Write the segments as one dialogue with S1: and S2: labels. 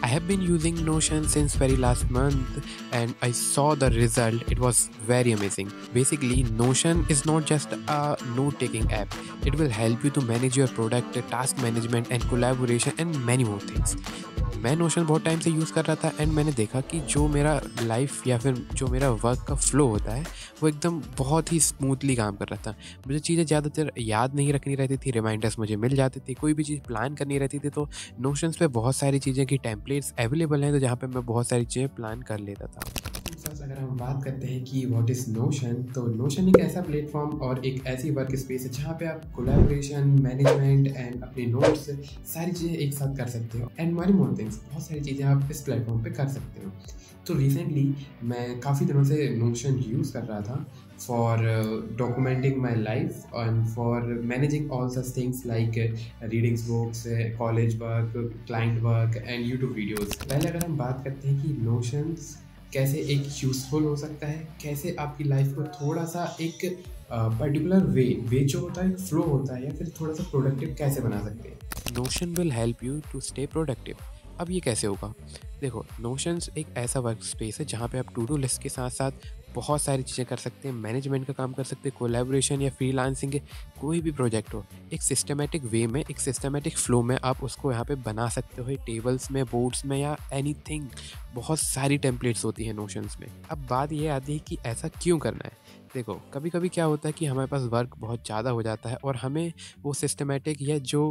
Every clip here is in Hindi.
S1: I have been using Notion since very last month and I saw the result. It was very amazing. Basically, Notion is not just a note taking app, it will help you to manage your product, task management, and collaboration, and many more things. मैं नोशन बहुत टाइम से यूज़ कर रहा था एंड मैंने देखा कि जो मेरा लाइफ या फिर जो मेरा वर्क का फ्लो होता है वो एकदम बहुत ही स्मूथली काम कर रहा था। मुझे चीज़ें ज़्यादातर याद नहीं रखनी रहती थी, रिमाइंडर्स मुझे मिल जाते थे, कोई भी चीज़ प्लान करनी रहती थी तो नोशंस पे बहुत सारी चीज़ें की टेम्पलेट्स अवेलेबल हैं, तो जहाँ पे मैं बहुत सारी चीज़ें प्लान कर लेता था। अगर हम बात करते हैं कि व्हाट इज़ नोशन, तो नोशन एक ऐसा प्लेटफॉर्म और एक ऐसी वर्क स्पेस है जहाँ पे आप कोलैबोरेशन, मैनेजमेंट एंड अपने नोट्स सारी चीज़ें एक साथ कर सकते हो एंड मनी मोर थिंग्स, बहुत सारी चीज़ें आप इस प्लेटफॉर्म पे कर सकते हो। तो रिसेंटली मैं काफ़ी दिनों से नोशन यूज़ कर रहा था for documenting my life and for managing all such things like readings books, college work, client work and YouTube videos. पहले अगर हम बात करते हैं कि नोशंस कैसे एक यूज़फुल हो सकता है, कैसे आपकी लाइफ को थोड़ा सा एक पर्टिकुलर वे जो होता है, फ्लो होता है या फिर थोड़ा सा प्रोडक्टिव कैसे बना सकते हैं। Notion will help you to stay productive. अब ये कैसे होगा? देखो, नोशंस एक ऐसा वर्क स्पेस है जहाँ पे आप टू डू लिस्ट के साथ साथ बहुत सारी चीज़ें कर सकते हैं, मैनेजमेंट का काम कर सकते हैं, कोलैबोरेशन या फ्रीलांसिंग के कोई भी प्रोजेक्ट हो, एक सिस्टमेटिक वे में, एक सिस्टमेटिक फ्लो में आप उसको यहाँ पे बना सकते हो, टेबल्स में, बोर्ड्स में या एनीथिंग। बहुत सारी टेम्पलेट्स होती हैं नोशंस में। अब बात ये आती है कि ऐसा क्यों करना है। देखो, कभी कभी क्या होता है कि हमारे पास वर्क बहुत ज़्यादा हो जाता है और हमें वो सिस्टमेटिक या जो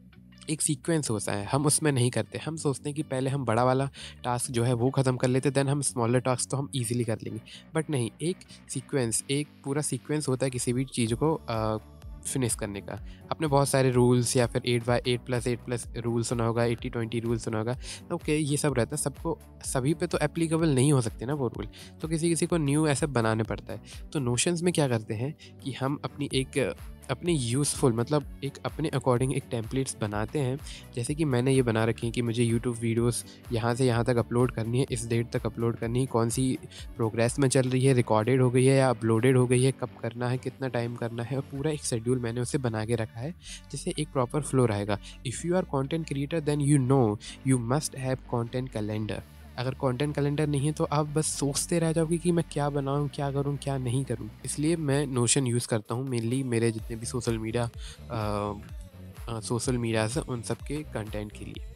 S1: एक सीक्वेंस होता है हम उसमें नहीं करते। हम सोचते हैं कि पहले हम बड़ा वाला टास्क जो है वो ख़त्म कर लेते, देन हम स्मॉलर टास्क तो हम ईज़िली कर लेंगे। बट नहीं, एक सीक्वेंस, एक पूरा सीक्वेंस होता है किसी भी चीज़ को फिनिश करने का। आपने बहुत सारे रूल्स या फिर 8/8+8+ रूल सुना होगा, 80-20 रूल सुना होगा। ओके, ये सब रहता है, सबको सभी पे तो एप्लीकेबल नहीं हो सकते ना वो रूल, तो किसी किसी को न्यू ऐसे बनाने पड़ता है। तो नोशंस में क्या करते हैं कि हम अपनी यूज़फुल, मतलब एक अपने अकॉर्डिंग एक टेम्पलेट्स बनाते हैं। जैसे कि मैंने ये बना रखी है कि मुझे यूट्यूब वीडियोस यहाँ से यहाँ तक अपलोड करनी है, इस डेट तक अपलोड करनी है, कौन सी प्रोग्रेस में चल रही है, रिकॉर्डेड हो गई है या अपलोडेड हो गई है, कब करना है, कितना टाइम करना है, और पूरा एक शेड्यूल मैंने उसे बना के रखा है जिससे एक प्रॉपर फ्लो रहेगा। If you are content creator then you know you must have content calendar. अगर कंटेंट कैलेंडर नहीं है तो आप बस सोचते रह जाओगे कि मैं क्या बनाऊँ, क्या करूँ, क्या नहीं करूँ। इसलिए मैं नोशन यूज़ करता हूँ मेनली मेरे जितने भी सोशल मीडिया से उन सब के कंटेंट के लिए।